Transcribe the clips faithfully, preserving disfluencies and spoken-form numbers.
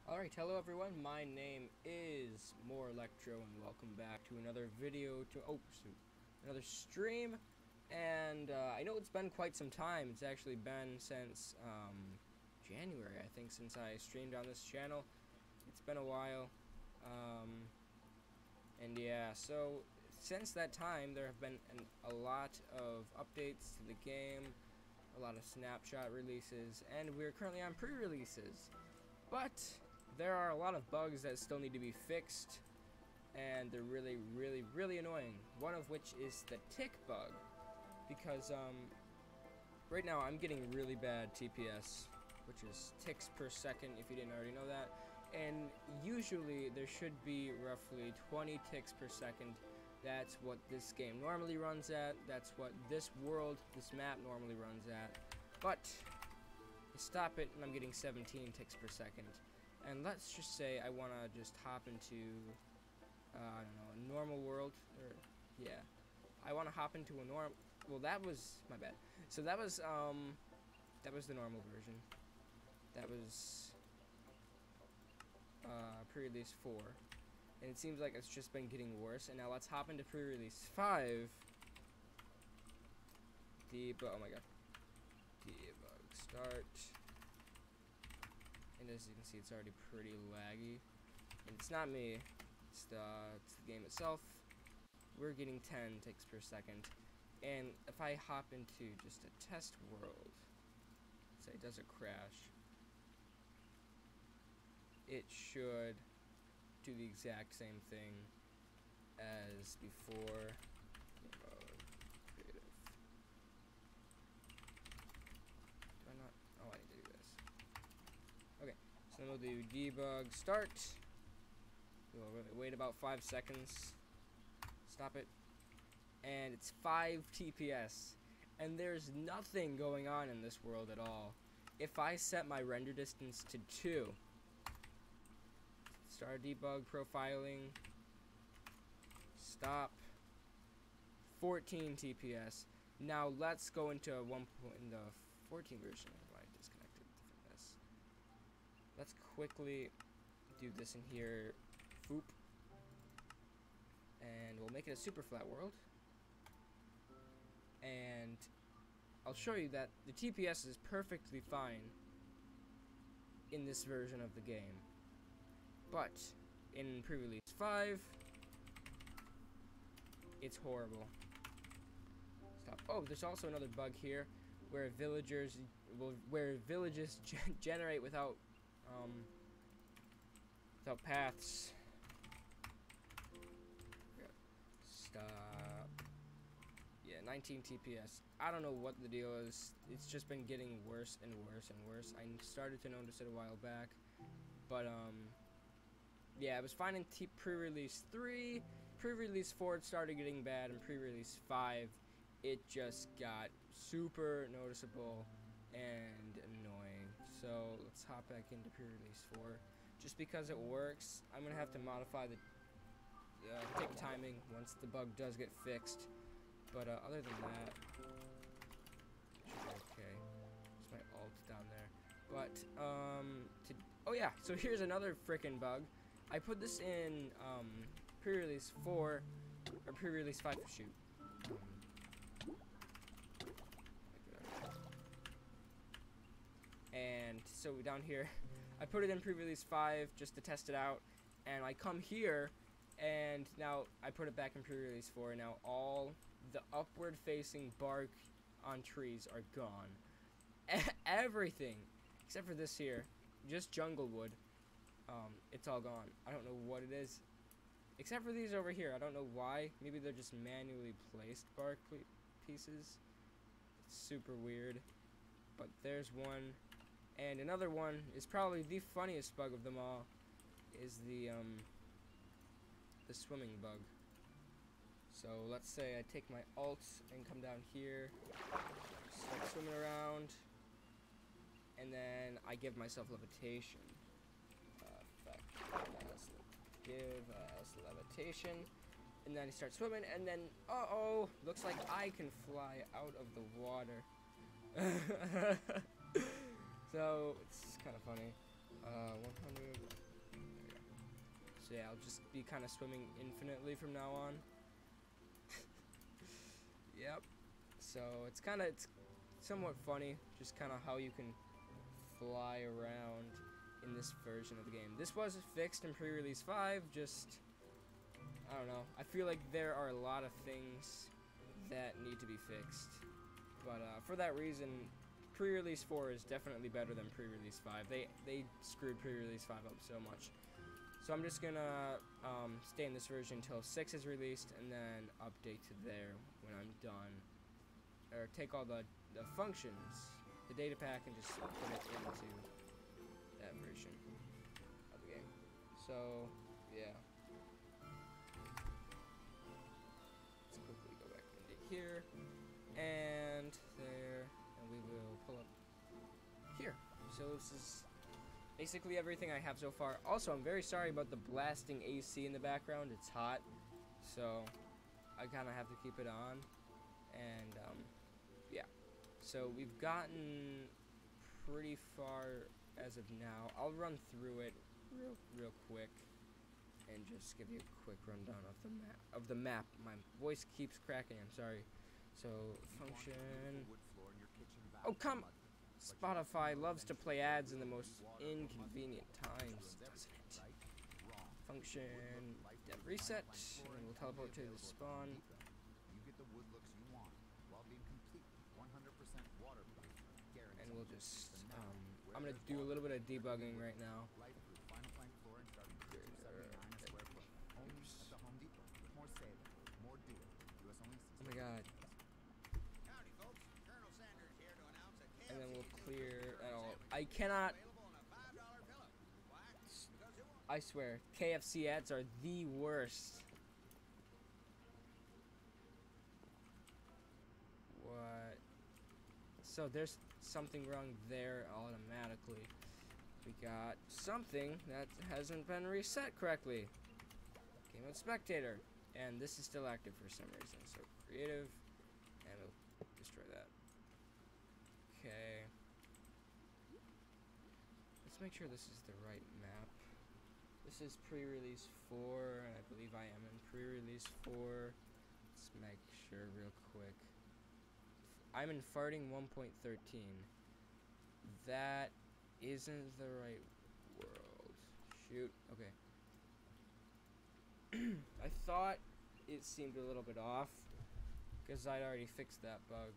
Alright, hello everyone, my name is More Electro and welcome back to another video to, oh shoot, another stream. And uh, I know it's been quite some time. It's actually been since um, January, I think, since I streamed on this channel. It's been a while. Um, and yeah, so since that time there have been an, a lot of updates to the game, a lot of snapshot releases, and we're currently on pre-releases. But there are a lot of bugs that still need to be fixed, and they're really, really, really annoying. One of which is the tick bug, because um, right now I'm getting really bad T P S, which is ticks per second, if you didn't already know that. And usually there should be roughly twenty ticks per second. That's what this game normally runs at. That's what this world, this map normally runs at. But I stop it and I'm getting seventeen ticks per second. And let's just say I want to just hop into, uh, I don't know, a normal world, or, yeah. I want to hop into a normal, well, that was, my bad. So that was, um, that was the normal version. That was, uh, pre-release four. And it seems like it's just been getting worse. And now let's hop into pre-release five. Debug, oh my god. Debug, start. And as you can see, it's already pretty laggy. And it's not me, it's the, it's the game itself. We're getting ten ticks per second. And if I hop into just a test world, say it doesn't crash, it should do the exact same thing as before. Debug, creative. Do I not? Oh, I need to do this. Okay, so then we'll do debug start. We'll wait about five seconds. Stop it. And it's five T P S. And there's nothing going on in this world at all. If I set my render distance to two, start debug profiling, stop, fourteen T P S. Now let's go into one point in the fourteen version. I disconnected from this. Let's quickly do this in here. Foop. And we'll make it a super flat world. And I'll show you that the T P S is perfectly fine in this version of the game. But in pre-release five, it's horrible. Stop. Oh, there's also another bug here where villagers will where villages gen generate without um without paths. Stop. Yeah, nineteen T P S. I don't know what the deal is. It's just been getting worse and worse and worse. I started to notice it a while back, but um yeah, I was fine in pre-release three, pre-release four it started getting bad, and pre-release five it just got super noticeable and annoying. So let's hop back into pre-release four. Just because it works, I'm gonna have to modify the uh, take timing once the bug does get fixed. But uh, other than that, okay. There's my alt down there. But um, to, oh yeah. So here's another frickin' bug. I put this in um, pre-release four or pre-release five. Shoot. Um, and so down here, I put it in pre-release five just to test it out, and I come here, and now I put it back in pre-release four. And now all the upward-facing bark on trees are gone. Everything except for this here, just jungle wood. Um, it's all gone. I don't know what it is, except for these over here. I don't know why. Maybe they're just manually placed bark pieces. It's super weird. But there's one, and another one is probably the funniest bug of them all. Is the um, the swimming bug. So let's say I take my alt and come down here, start swimming around, and then I give myself levitation. Uh, effect, give us levitation, and then I start swimming, and then uh oh, looks like I can fly out of the water. So it's kind of funny. Uh, one hundred. There we go. So yeah, I'll just be kind of swimming infinitely from now on. Yep. So it's kind of it's somewhat funny, just kind of how you can fly around in this version of the game. This was fixed in pre-release five. Just I don't know. I feel like there are a lot of things that need to be fixed, but uh, for that reason, pre-release four is definitely better than pre-release five. They they screwed pre-release five up so much. So I'm just gonna um, stay in this version until six is released, and then update to there when I'm done. Or take all the, the functions, the data pack, and just put it into that version of the game. So, yeah. Let's quickly go back into here, and there, and we will pull up here. So this is basically everything I have so far. Also, I'm very sorry about the blasting A C in the background. It's hot, so I kind of have to keep it on. And, um, yeah. So we've gotten pretty far as of now. I'll run through it real, real quick and just give you a quick rundown of the map. Of the map. My voice keeps cracking. I'm sorry. So, function. Oh, come. Spotify loves to play ads in the most inconvenient times, doesn't it? Function dev reset, and we'll teleport to the spawn. And we'll just, um, I'm gonna do a little bit of debugging right now. Oh my god. And then we'll clear it all. I cannot. I swear, K F C ads are the worst. What? So there's something wrong there automatically. We got something that hasn't been reset correctly. Game mode spectator. And this is still active for some reason. So creative. And we'll destroy that. Okay. Let's make sure this is the right map. This is pre-release four, and I believe I am in pre-release four. Let's make sure real quick. I'm in farting one point thirteen. That isn't the right world. Shoot. Okay. I thought it seemed a little bit off because I'd already fixed that bug.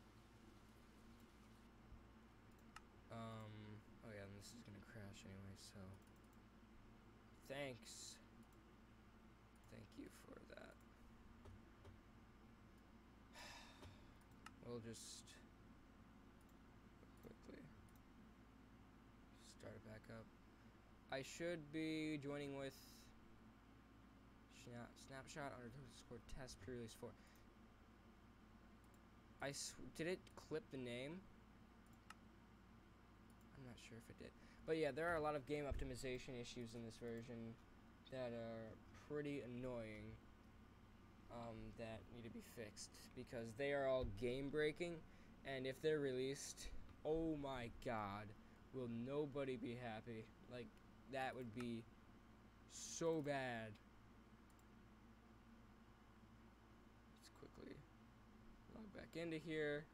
Um, oh yeah, and this is gonna crash anyway, so thanks. Thank you for that. We'll just quickly start it back up. I should be joining with Snap Snapshot underscore test pre-release four. I sw did it clip the name? I'm not sure if it did. But yeah, there are a lot of game optimization issues in this version that are pretty annoying, um, that need to be fixed because they are all game breaking, and if they're released, oh my god, will nobody be happy? Like, that would be so bad. Let's quickly log back into here.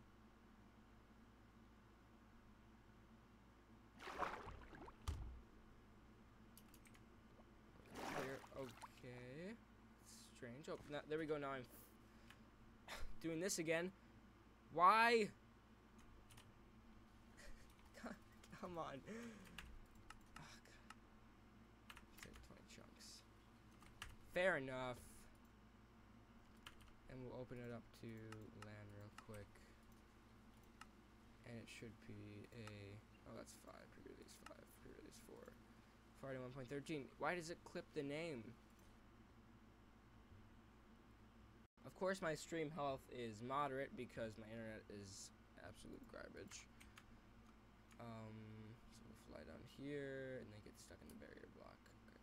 Okay. Strange. Oh, now, there we go. Now I'm doing this again. Why? Come on. Oh, twenty chunks. Fair enough. And we'll open it up to land real quick. And it should be a... Oh, that's five. Pre-release five. Pre-release four. Farting one point thirteen. Why does it clip the name? Of course, my stream health is moderate because my internet is absolute garbage. Um, so we'll fly down here and then get stuck in the barrier block. Okay.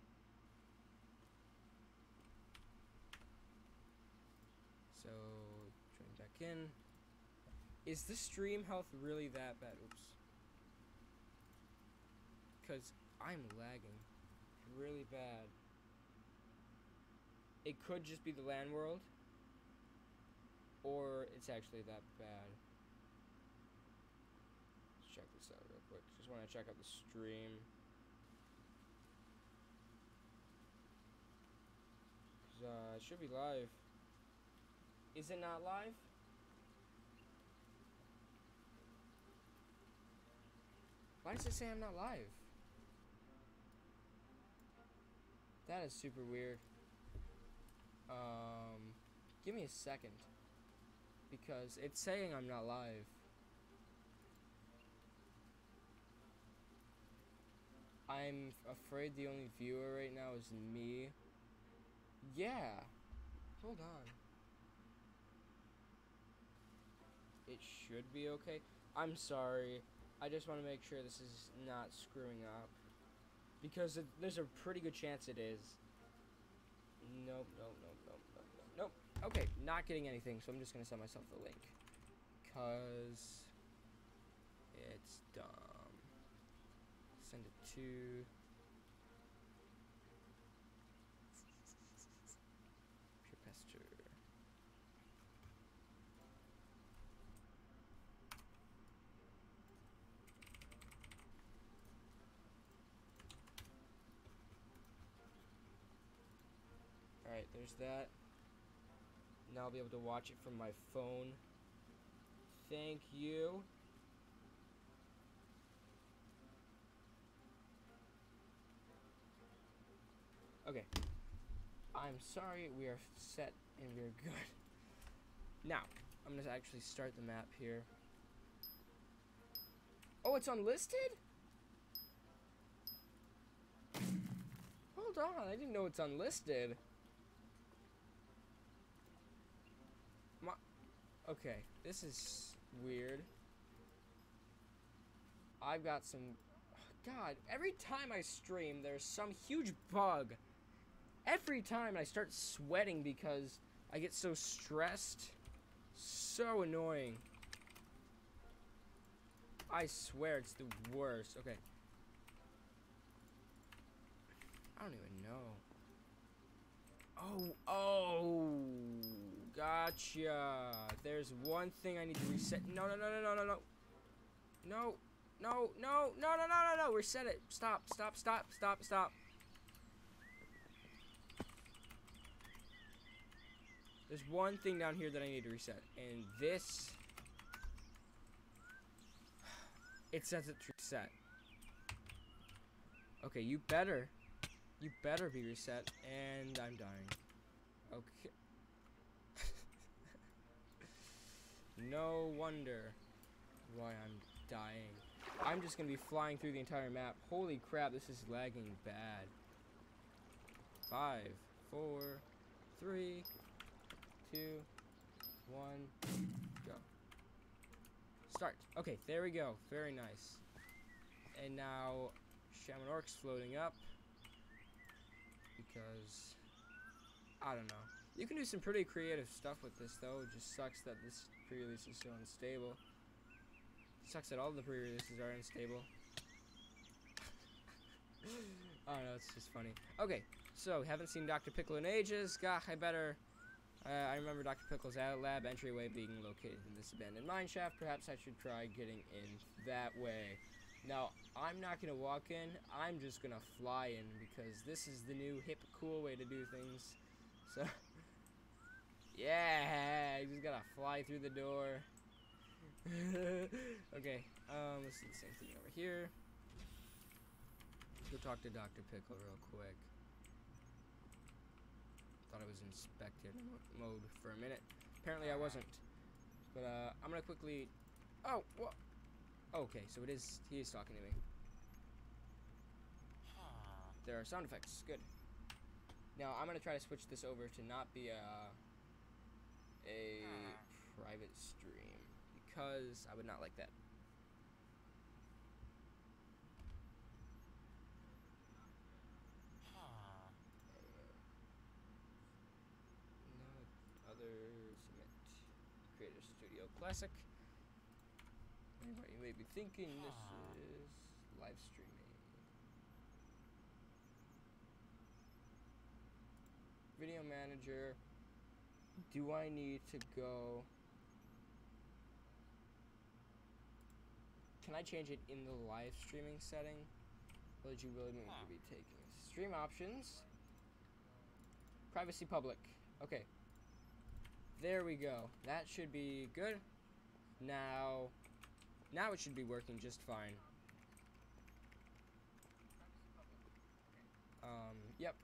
So, join back in. Is the stream health really that bad? Oops. because I'm lagging really bad. It could just be the LAN world, or it's actually that bad. Let's check this out real quick. Just want to check out the stream. Uh, it should be live. Is it not live? Why does it say I'm not live? That is super weird. Um, give me a second. Because it's saying I'm not live. I'm afraid the only viewer right now is me. Yeah. Hold on. It should be okay. I'm sorry. I just want to make sure this is not screwing up. Because it, there's a pretty good chance it is. Nope, nope, nope, nope, nope, nope, nope. Okay, not getting anything, so I'm just going to send myself the link. Because it's dumb. Send it to... Pester. Alright, there's that. Now I'll be able to watch it from my phone. Thank you. Okay. I'm sorry, we are set and we're good. Now, I'm gonna actually start the map here. Oh, it's unlisted? Hold on, I didn't know it's unlisted. My, okay, this is weird. I've got some... God, every time I stream, there's some huge bug. Every time I start sweating because I get so stressed. So annoying. I swear it's the worst. Okay. I don't even know. Oh, oh. Gotcha. There's one thing I need to reset. No, no, no, no, no, no, no. No, no, no, no, no, no, no, no. Reset it. Stop, stop, stop, stop, stop. There's one thing down here that I need to reset, and this, it says it's reset. Okay, you better, you better be reset, and I'm dying. Okay. No wonder why I'm dying. I'm just gonna be flying through the entire map. Holy crap, this is lagging bad. Five, four, three, two, one, go. Start. Okay, there we go. Very nice. And now Shaman Orc's floating up because I don't know. You can do some pretty creative stuff with this though. It just sucks that this pre-release is so unstable. It sucks that all the pre-releases are unstable. I don't know, it's just funny. Okay, so haven't seen Doctor Pickle in ages. Gah, I better Uh, I remember Doctor Pickle's lab entryway being located in this abandoned mine shaft. Perhaps I should try getting in that way. Now, I'm not going to walk in. I'm just going to fly in because this is the new hip, cool way to do things. So, yeah, you just got to fly through the door. Okay, um, let's do the same thing over here. Go talk to Doctor Pickle real quick. Thought I was in inspected mode for a minute. Apparently I wasn't. But uh, I'm gonna quickly. Oh, what? Okay, so it is. He is talking to me. There are sound effects. Good. Now I'm gonna try to switch this over to not be a a private stream because I would not like that. Creator Studio Classic. You may be thinking this is live streaming. channel manager. Do I need to go? Can I change it in the live streaming setting? Or did you really need to be taking it? Stream options. Privacy public. Okay. There we go. That should be good. Now, now it should be working just fine. Um, yep.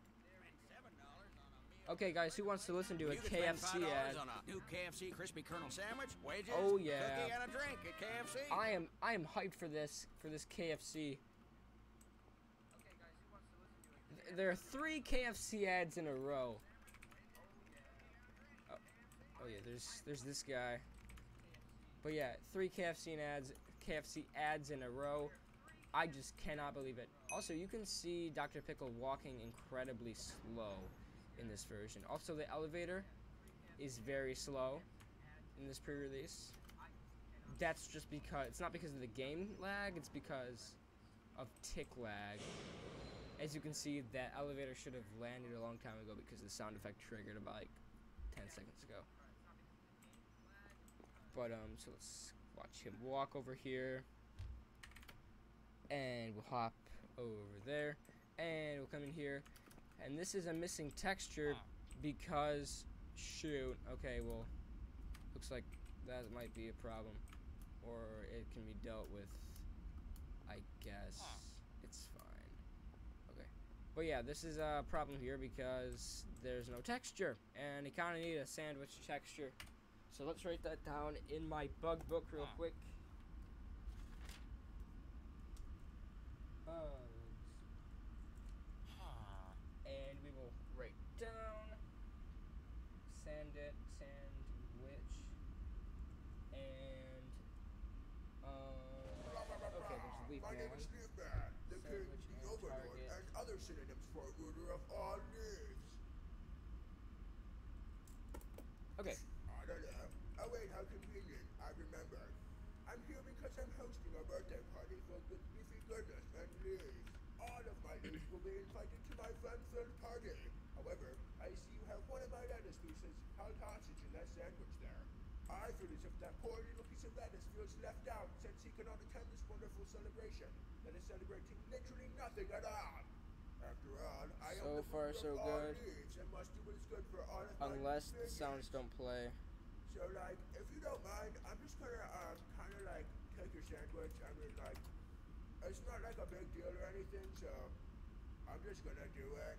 Okay, guys, who wants to listen to a K F C ad? On a new K F C crispy Colonel sandwich, wages, Oh yeah. cookie, and a drink at K F C. I am I am hyped for this for this K F C. Th- There are three K F C ads in a row. Oh, oh yeah, there's there's this guy. But yeah, three K F C ads K F C ads in a row. I just cannot believe it. Also, you can see Doctor Pickle walking incredibly slow in this version. Also, the elevator is very slow in this pre-release. That's just because, it's not because of the game lag, it's because of tick lag. As you can see, that elevator should have landed a long time ago because the sound effect triggered about like ten seconds ago. But, um, so let's watch him walk over here. And we'll hop over there. And we'll come in here. And this is a missing texture because, shoot, okay, well, looks like that might be a problem. Or it can be dealt with, I guess. It's fine. Okay. But yeah, this is a problem here because there's no texture. And you kind of need a sandwich texture. So let's write that down in my bug book real quick. Bugs. And we will write down sand it, sandwich, and um, okay, there's leaf My name man. is Leafman, the king, Sandwich the and overlord, target. and other synonyms for ruler of all leaves. Okay, I don't know. Oh wait, how convenient. I remember. I'm here because I'm hosting a birthday party filled with leafy goodness and leaves. All of my leaves will be invited to my fun-filled party. However, I see you have one of my lettuce pieces held hostage in that sandwich there. I feel as if that poor little piece of lettuce feels left out since he cannot attend this wonderful celebration that is celebrating literally nothing at all. After all, I So am the far, ruler so of all good. leaves and must do what is good for all of my unless the minions. sounds don't play. So like, if you don't mind, I'm just gonna um kind of like take your sandwich. I mean like, it's not like a big deal or anything, so I'm just gonna do it.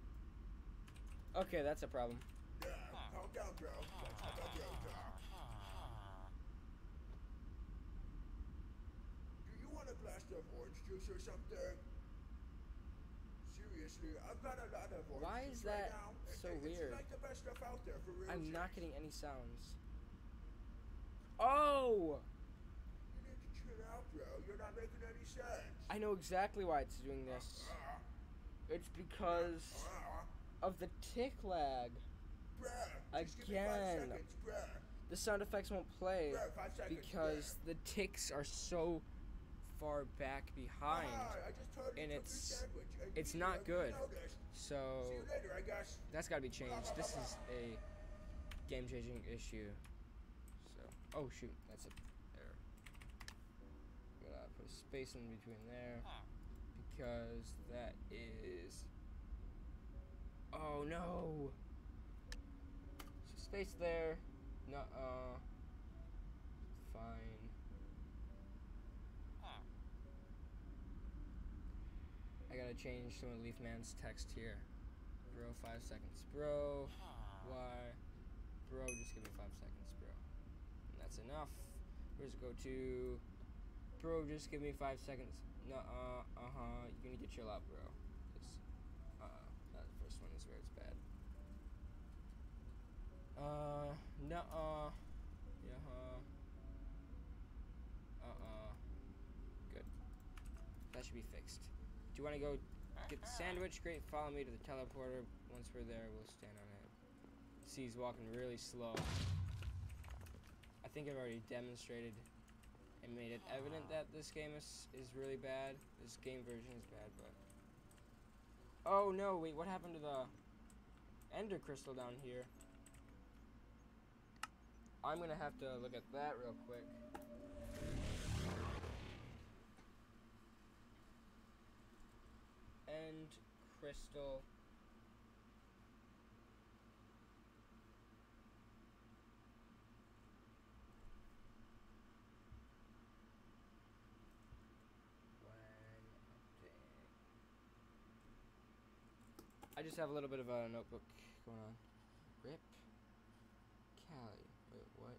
Okay, that's a problem. Yeah, calm down, bro. Let's have a real talk. Do you want a glass of orange juice or something? Seriously, I've got a lot of orange Why juice is that right now. so It- weird? It's like the best stuff out there for real. I'm not chicks. getting any sounds. Oh! You need to chill out, bro. You're not making any sense. I know exactly why it's doing this. Uh, It's because uh, of the tick lag. bruh, just give me five Again. seconds, bruh. The sound effects won't play Bruh, five seconds, because bruh. the ticks are so far back behind. Ah, I just totally and took your it's- sandwich and it's you not haven't good. noticed. So See you later, I guess. that's gotta be changed. This is a game-changing issue. So, oh shoot, that's a error. Gotta put a space in between there because that is. Oh no! So space there. No, uh, fine. I gotta change some of Leafman's text here. Bro, five seconds. Bro, why? Bro, just give me five seconds, bro. And that's enough. Where's it go to? Bro, just give me five seconds. No, uh, uh huh. You're gonna get chill out, bro. Cause, uh, that first one is where it's bad. Uh, no, uh, yeah, huh. Uh, uh. Good. That should be fixed. Do you want to go get the sandwich? Great. Follow me to the teleporter. Once we're there, we'll stand on it. See, he's walking really slow. I think I've already demonstrated and made it evident that this game is, is really bad. This game version is bad, but... Oh, no, wait, what happened to the... ender crystal down here. I'm gonna have to look at that real quick. End crystal. I just have a little bit of a notebook going on. Rip. Callie. Wait, what?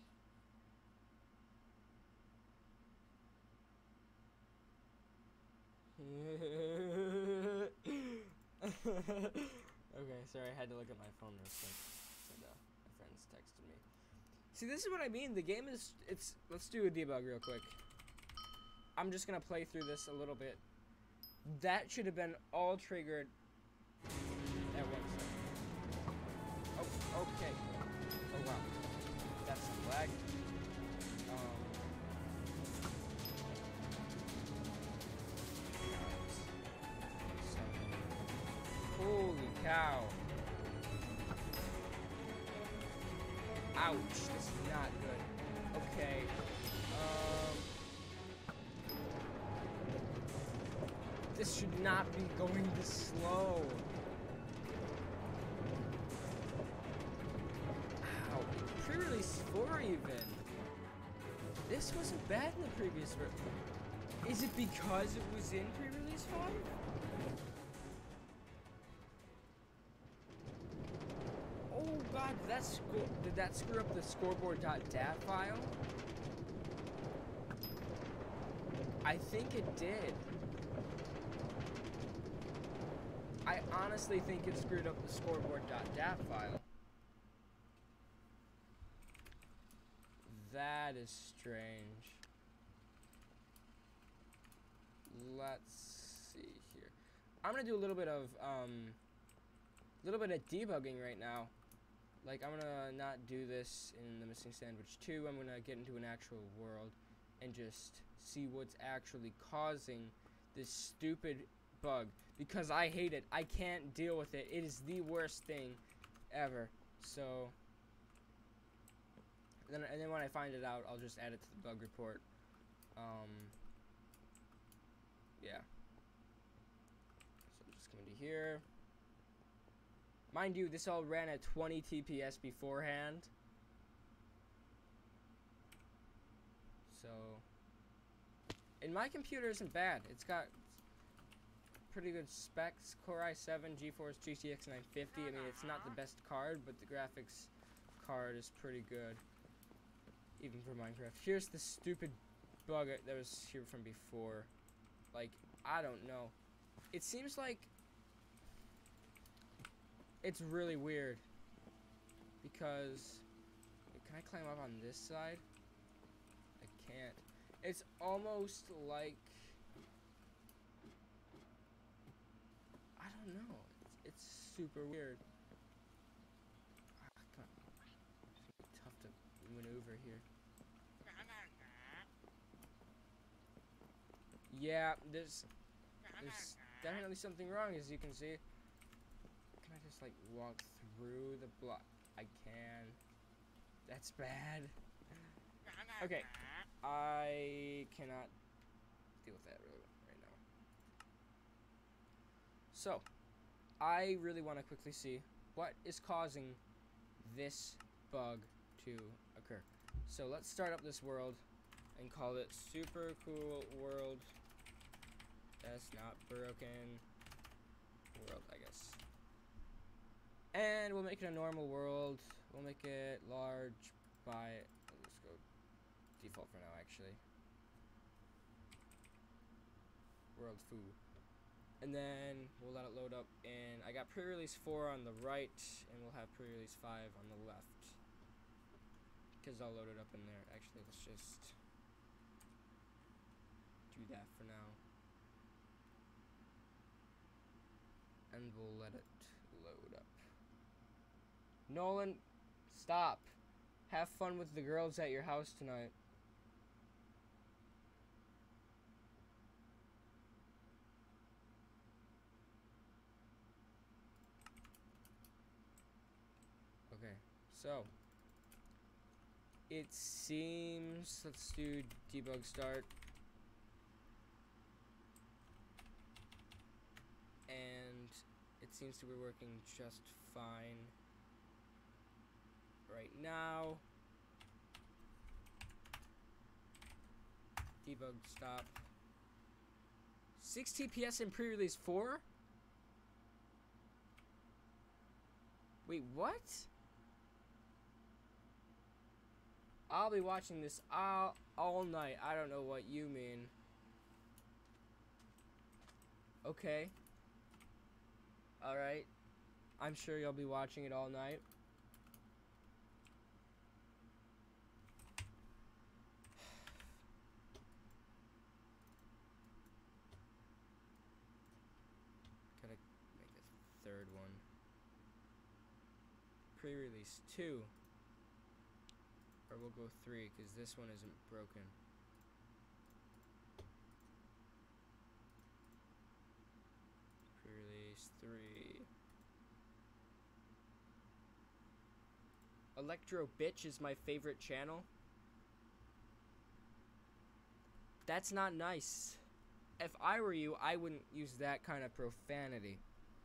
Okay, sorry, I had to look at my phone real quick. And, uh, my friends texted me. See, this is what I mean. The game is, it's, let's do a debug real quick. I'm just gonna play through this a little bit. That should have been all triggered at once. Oh, okay. Oh, wow. That's some lag. Um, so, holy cow. Ouch. This is not good. Okay. Um, this should not be going this slow. Ow. Pre-release four even. This wasn't bad in the previous version. Is it because it was in pre-release five? Oh god, did that, sco did that screw up the scoreboard.dat file? I think it did. I honestly think it screwed up the scoreboard.dat file. That is strange. Let's see here. I'm gonna do a little bit of um, a little bit of debugging right now. Like I'm gonna not do this in the Missing Sandwich two. I'm gonna get into an actual world and just see what's actually causing this stupid bug, because I hate it. I can't deal with it. It is the worst thing ever. So then, and then when I find it out, I'll just add it to the bug report. Um, yeah. So just come into here. Mind you, this all ran at twenty T P S beforehand. So, and my computer isn't bad. It's got pretty good specs. Core i seven, GeForce G T X nine fifty. I mean, it's not the best card, but the graphics card is pretty good, even for Minecraft. Here's the stupid bug that was here from before. Like, I don't know. It seems like it's really weird because, can I climb up on this side? I can't. It's almost like, I don't know. It's, it's super weird. Ah, come on. It's tough to maneuver here. Yeah, there's there's definitely something wrong, as you can see. Can I just like walk through the block? I can. That's bad. Okay, I cannot deal with that really right now. So, I really want to quickly see what is causing this bug to occur. So let's start up this world and call it Super Cool World. That's not broken world, I guess. And we'll make it a normal world. We'll make it large by, let's go default for now, actually. World foo. And then we'll let it load up, and I got pre-release four on the right, and we'll have pre-release five on the left. Because I'll load it up in there. Actually, let's just do that for now. And we'll let it load up. Nolan, stop. Have fun with the girls at your house tonight. So, it seems, let's do debug start. And it seems to be working just fine right now. Debug stop. sixty P S in pre-release four? Wait, what? I'll be watching this all, all night. I don't know what you mean. Okay. Alright. I'm sure you'll be watching it all night. Gotta make a third one. Pre-release two. Or we'll go three, because this one isn't broken. Pre-release three. Electro Bitch is my favorite channel. That's not nice. If I were you, I wouldn't use that kind of profanity.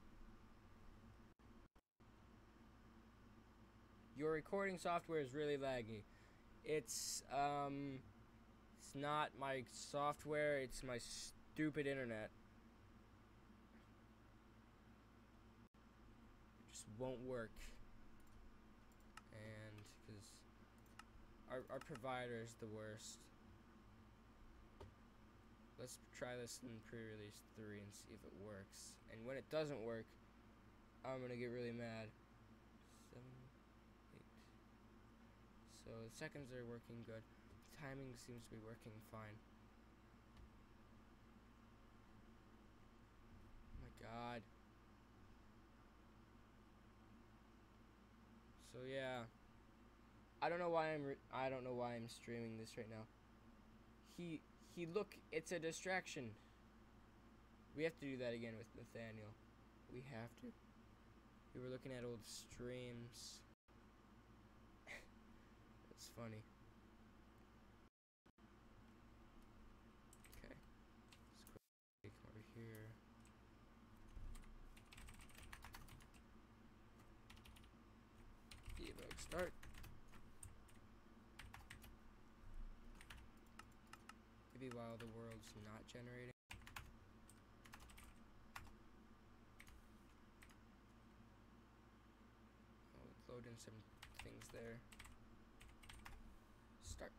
Your recording software is really laggy. It's, um, it's not my software, it's my stupid internet. It just won't work. And, because our, our provider is the worst. Let's try this in pre-release three and see if it works. And when it doesn't work, I'm gonna get really mad. Seven, eight. So the seconds are working good. The timing seems to be working fine. Oh my god. So yeah. I don't know why I'm re I don't know why I'm streaming this right now. He He, look, it's a distraction. We have to do that again with Nathaniel. We have to. We were looking at old streams. That's funny. Okay. Let's come over here. Debug start. Maybe while the world's not generating. I'll load in some things there. Start.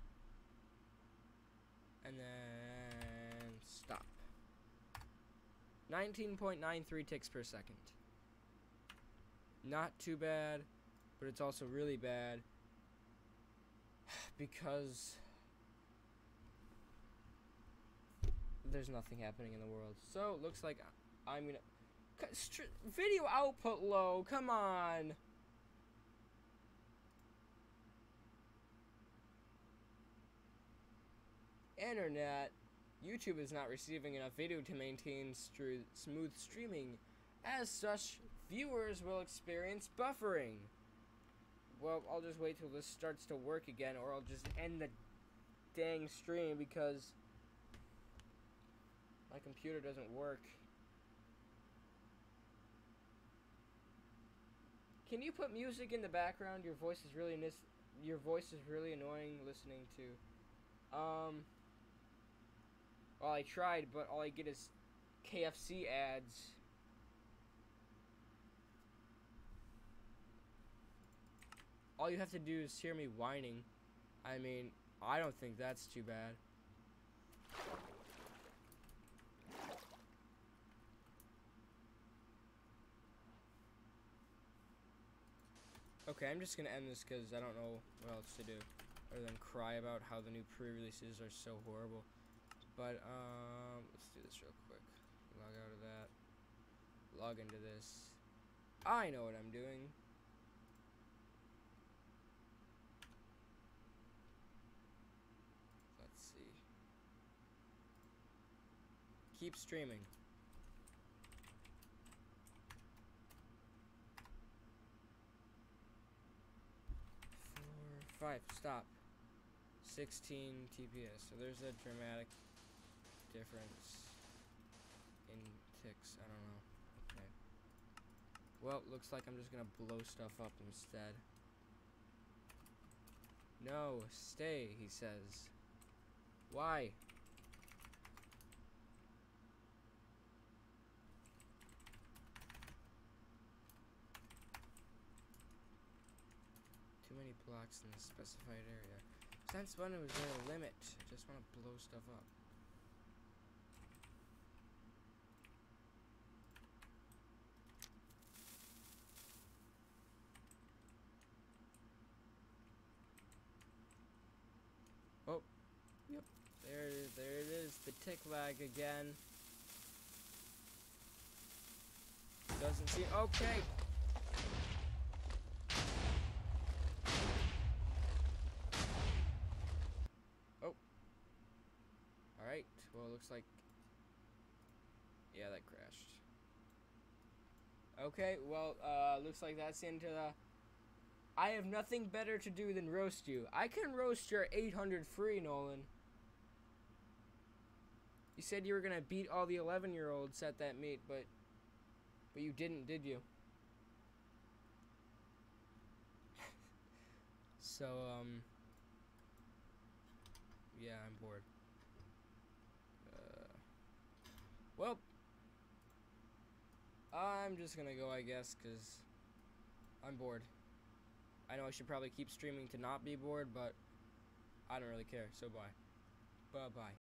And then stop. nineteen point nine three ticks per second. Not too bad, but it's also really bad because there's nothing happening in the world. So, looks like I'm gonna... Video output low, come on! Internet. YouTube is not receiving enough video to maintain smooth streaming. As such, viewers will experience buffering. Well, I'll just wait till this starts to work again, or I'll just end the dang stream because my computer doesn't work. Can you put music in the background? Your voice is really nis your voice is really annoying listening to. Um. Well, I tried, but all I get is K F C ads. All you have to do is hear me whining. I mean, I don't think that's too bad. Okay, I'm just gonna end this because I don't know what else to do other than cry about how the new pre-releases are so horrible. But, um, let's do this real quick. Log out of that. Log into this. I know what I'm doing. Let's see. Keep streaming. five, stop. sixteen T P S. So there's a dramatic difference in ticks. I don't know. Okay. Well, looks like I'm just gonna blow stuff up instead. No, stay, he says. Why? Too many blocks in the specified area. Since when was there a limit? I just want to blow stuff up. Oh, yep. There, there it is. The tick lag again. Doesn't seem okay. Oh. All right. Well, it looks like. Yeah, that crashed. Okay. Well, uh, looks like that's the end of the. I have nothing better to do than roast you. I can roast your eight hundred free, Nolan. You said you were gonna beat all the eleven-year-olds at that meet, but but you didn't, did you? So, um, yeah, I'm bored. Uh, well, I'm just gonna go, I guess, because I'm bored. I know I should probably keep streaming to not be bored, but I don't really care, so bye. Bye-bye.